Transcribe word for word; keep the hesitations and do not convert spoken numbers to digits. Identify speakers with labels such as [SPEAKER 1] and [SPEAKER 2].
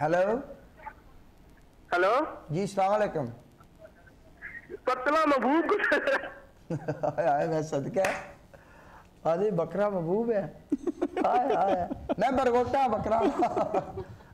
[SPEAKER 1] Hello
[SPEAKER 2] hello
[SPEAKER 1] जी, अस्सलाम वालेकुम।
[SPEAKER 2] बकरा महबूब
[SPEAKER 1] आए मैं सदका अरे बकरा महबूब है। आए आए मैं बरगोटा बकरा